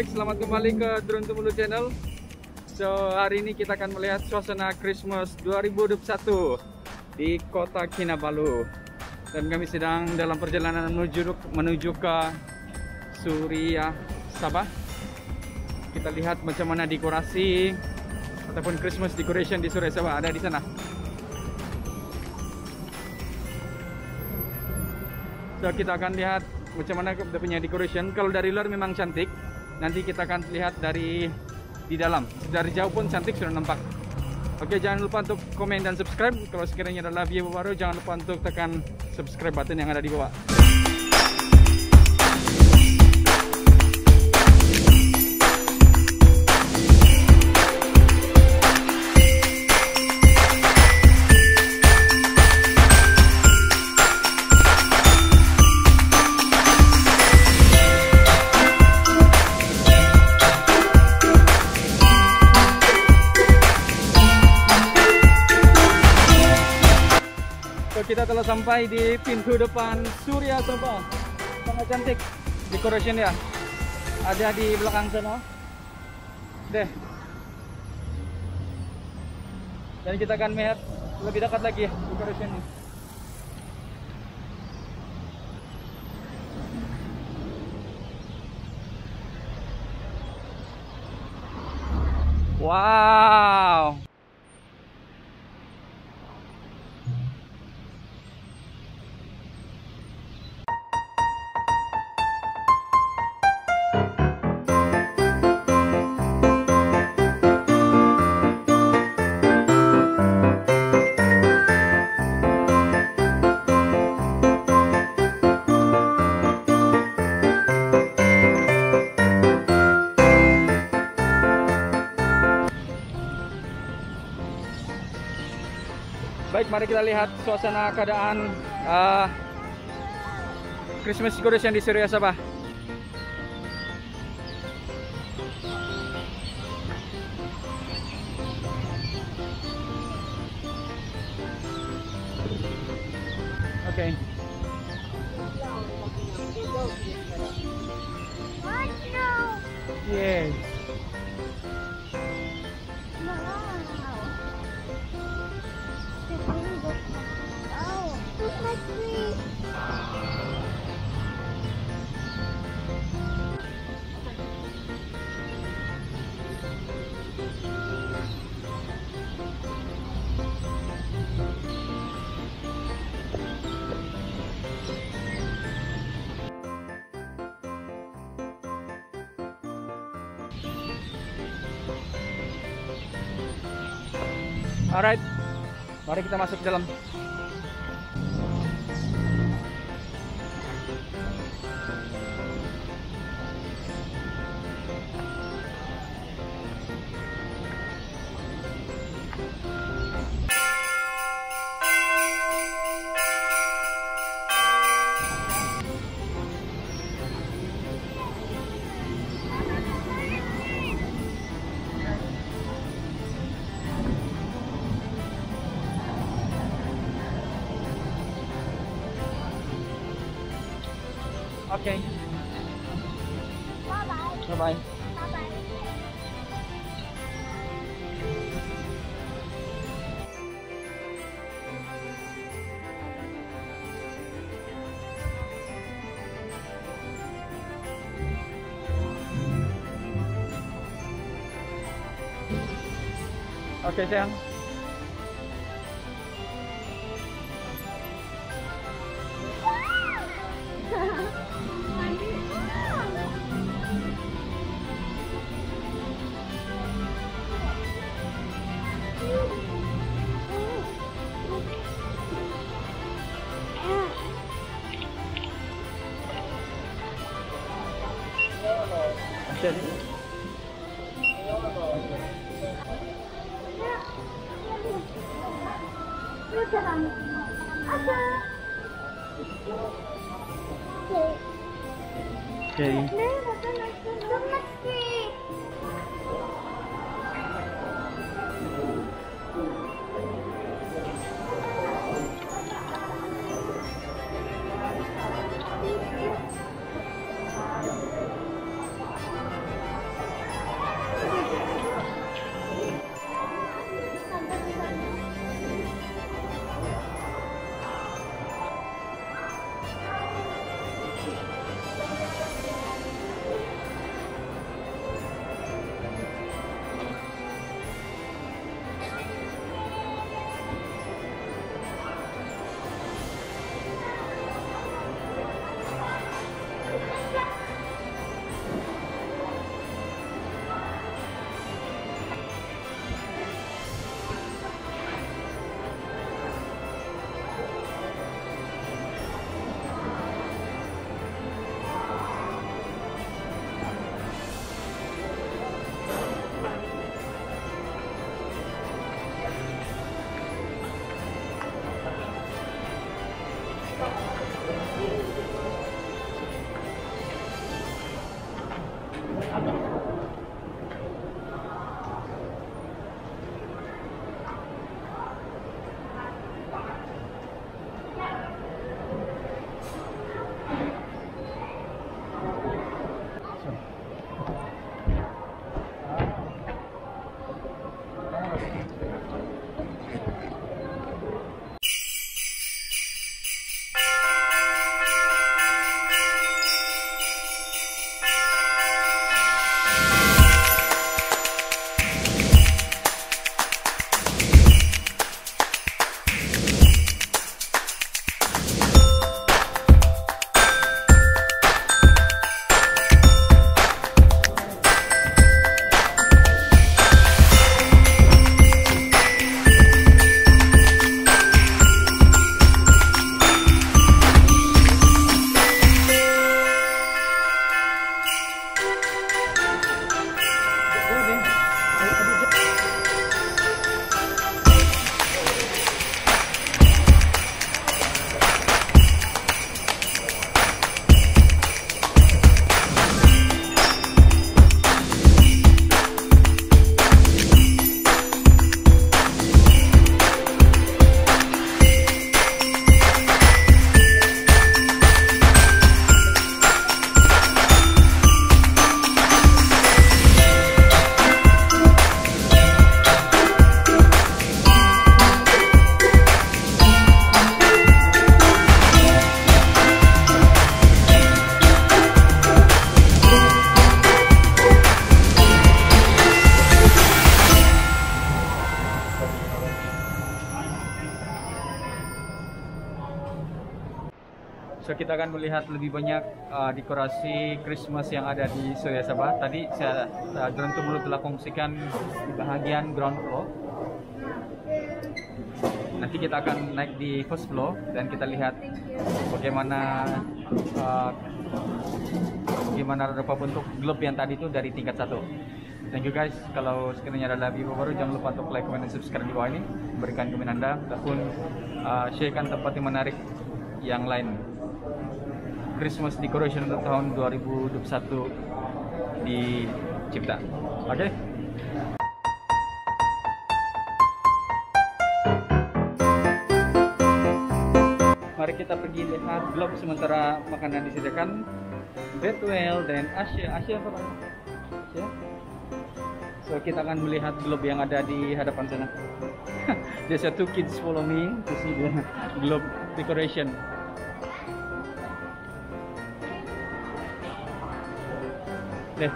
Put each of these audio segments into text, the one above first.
guys, selamat kembali ke Drone Tumulu Channel. So hari ini kita akan melihat suasana Christmas 2021 di kota Kinabalu. Dan kami sedang dalam perjalanan menuju ke Surya Sabah. Kita lihat macam mana dekorasi ataupun Christmas decoration di Surya Sabah, ada di sana. So kita akan lihat macam mana dia punya decoration. Kalau dari luar memang cantik. Nanti kita akan lihat dari di dalam. Dari jauh pun cantik sudah nampak. Oke, jangan lupa untuk komen dan subscribe. Kalau sekiranya adalah video baru, jangan lupa untuk tekan subscribe button yang ada di bawah. Kita telah sampai di pintu depan Surya Sabah. Sangat cantik decoration ya. Ada di belakang sana. Deh. Dan kita akan melihat lebih dekat lagi ya decorationnya. Wow. Baik, mari kita lihat suasana keadaan Christmas decoration di Surya Sabah. Oke. Yes. Alright, mari kita masuk ke dalam. Okay. Bye-bye. Bye-bye. Bye-bye. Okay, sayang. Jadi So kita akan melihat lebih banyak dekorasi Christmas yang ada di Surya Sabah. Tadi saya Geronto Mulut telah kongsikan di bahagian ground floor. Nanti kita akan naik di first floor dan kita lihat bagaimana rupa bentuk globe yang tadi itu dari tingkat 1. Thank you guys. Kalau sekiranya ada video baru, jangan lupa untuk like, comment, dan subscribe di bawah ini. Berikan komen Anda ataupun sharekan tempat yang menarik yang lain. Christmas decoration untuk tahun 2021 di Cipta. Oke? Mari kita pergi lihat globe sementara makanan disediakan. Betwell dan Asia apa Pak? Asia? So kita akan melihat globe yang ada di hadapan sana. There's two kids follow me to see the globe decoration. Deh.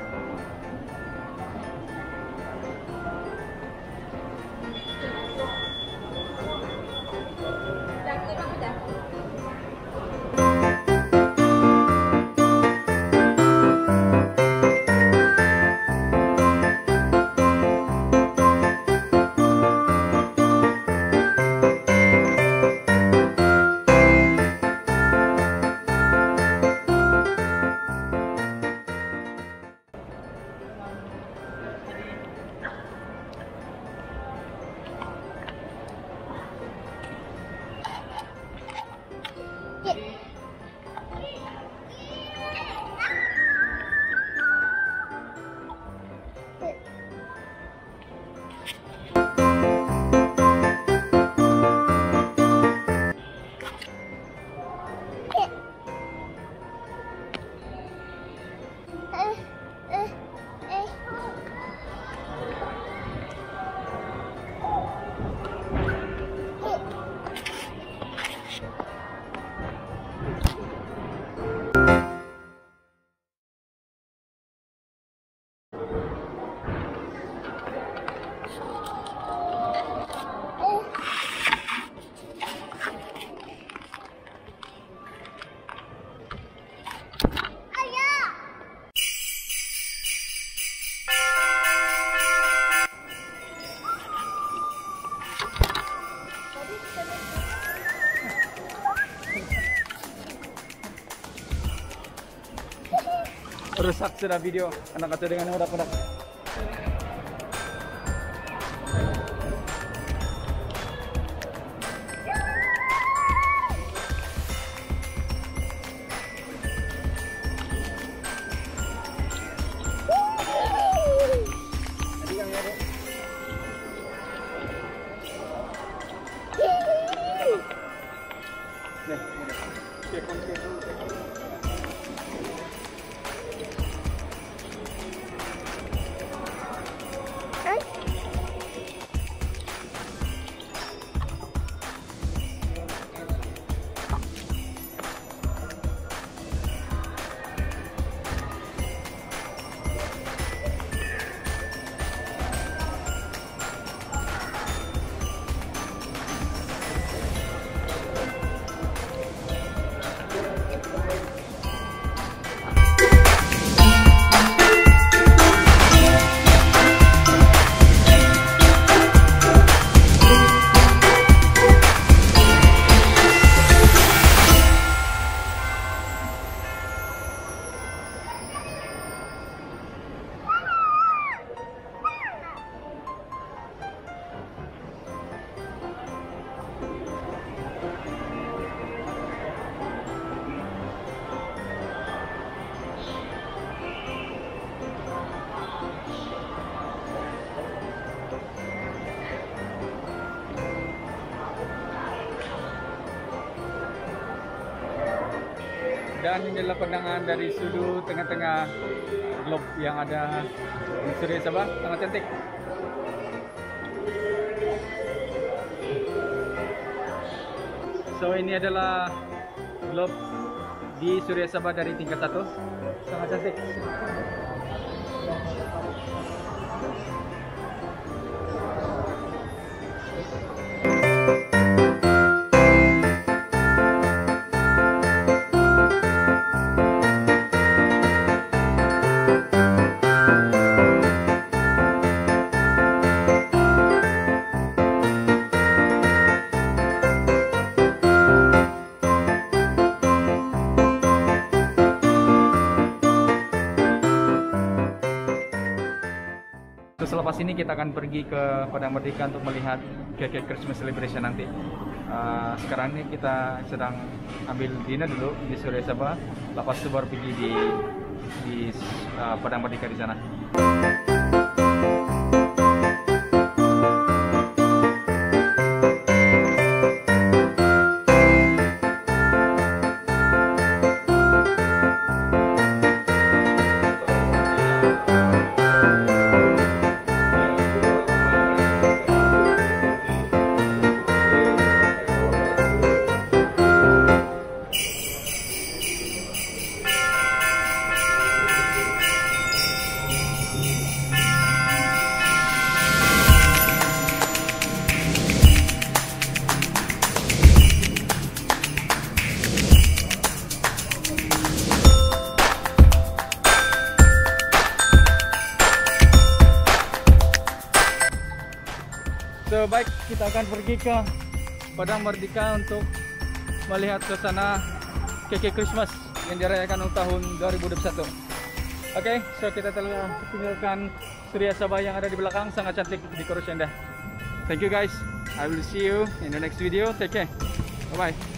Rusak sudah video anak kecil dengan udak-udak. Dan ini adalah pandangan dari sudut tengah-tengah globe yang ada di Surya Sabah, sangat cantik. So ini adalah globe di Surya Sabah dari tingkat 1, sangat cantik. Setelah sini kita akan pergi ke Padang Merdeka untuk melihat KK Christmas Celebration nanti. Sekarang ini kita sedang ambil dinner dulu di Surya Sabah, lepas itu baru pergi di Padang Merdeka di sana. So, baik, kita akan pergi ke Padang Merdeka untuk melihat suasana KK Christmas yang dirayakan untuk tahun 2021. Oke, so kita telah tinggalkan Surya Sabah yang ada di belakang, sangat cantik di Kurus Indah. Thank you guys, I will see you in the next video. Take care, bye bye.